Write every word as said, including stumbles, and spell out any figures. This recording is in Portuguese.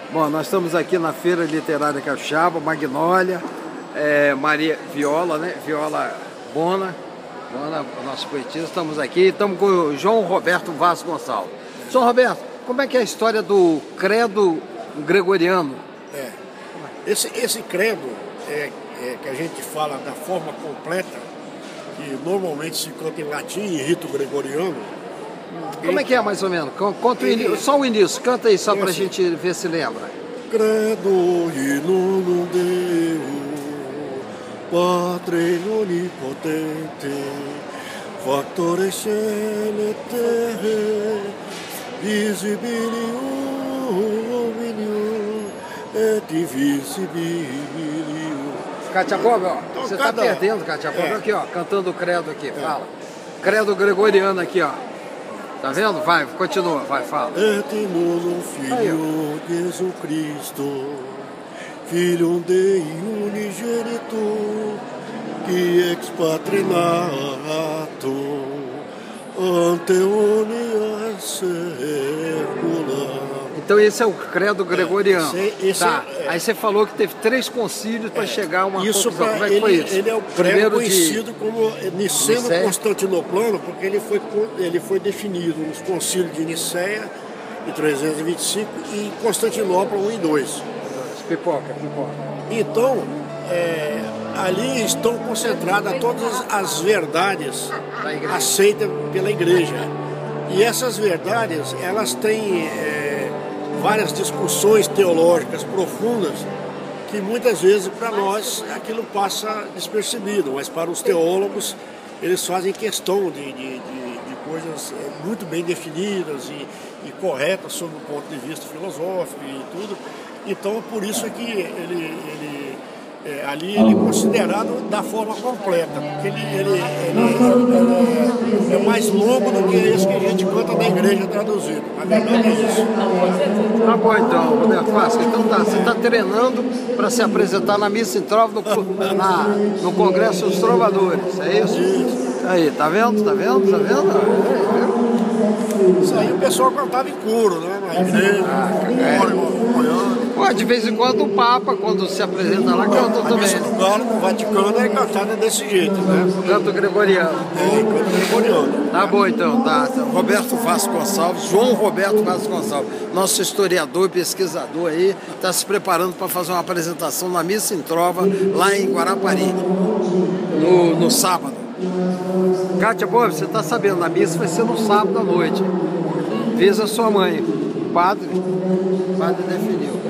Bom, nós estamos aqui na Feira Literária Capixaba, Magnólia, é, Maria Viola, né? Viola Bona, Bona, nosso poetisa. Estamos aqui, estamos com o João Roberto Vaz Gonçalves. João Roberto, como é que é a história do credo gregoriano? É, esse, esse credo é, é, que a gente fala da forma completa, que normalmente se canta em latim, em rito gregoriano. Como é que é, mais ou menos? Conta o início, só o início, canta aí só pra assim, gente ver se lembra. Credo in unum Deum, Patre onipotente, Factore caeli et terrae, visibilium omnium et invisibilium. Cátia Bob, ó, Então, você cada... tá perdendo, Cátia Bob, é. aqui, ó, cantando o credo aqui, é. Fala. Credo gregoriano aqui, ó. Tá vendo? Vai, continua, vai, fala. Et in unum Filio Jesus Cristo, Filho Dei unigenitor, qui ex Patre nato, ante omnia secula. Então esse é o credo gregoriano. É, esse, esse tá. é, Aí você falou que teve três concílios para é, chegar a uma isso conclusão. Como é que ele, foi isso? Ele é o credo conhecido de... como Niceno-Constantinoplano, porque ele foi, ele foi definido nos concílios de Niceia, em trezentos e vinte e cinco, e em Constantinopla, um e dois. Pipoca, pipoca. Então, é, ali estão concentradas todas as verdades aceitas pela igreja. E essas verdades, elas têm é, várias discussões teológicas profundas que muitas vezes para nós aquilo passa despercebido, mas para os teólogos eles fazem questão de, de, de, de coisas muito bem definidas e, e corretas sob o ponto de vista filosófico e tudo. Então, por isso é que ele, ele é, ali ele é considerado da forma completa, porque ele, ele, ele, ele é, é mais longo do que esse que a gente canta na igreja traduzido. A verdade é isso. Tá bom então, Roberto Vasco. Então tá, você está treinando para se apresentar na Missa em Trova no, na, no Congresso dos Trovadores, é isso? Isso. Aí, tá vendo? Tá vendo? Tá vendo? Aí, isso aí o pessoal cantava em coro, né? Na igreja, ah, acompanhando. Pô, de vez em quando o Papa, quando se apresenta lá, canta também. A missa do Galo, no Vaticano, é cantada desse jeito, né? Canto gregoriano. É, canto gregoriano. Tá bom então, tá. Roberto Vaz Gonçalves, João Roberto Vaz Gonçalves, nosso historiador, pesquisador aí, está se preparando para fazer uma apresentação na Missa em Trova, lá em Guarapari, no, no sábado. Cátia Bob, você está sabendo, a missa vai ser no sábado à noite. Visa sua mãe. O padre, o padre definiu.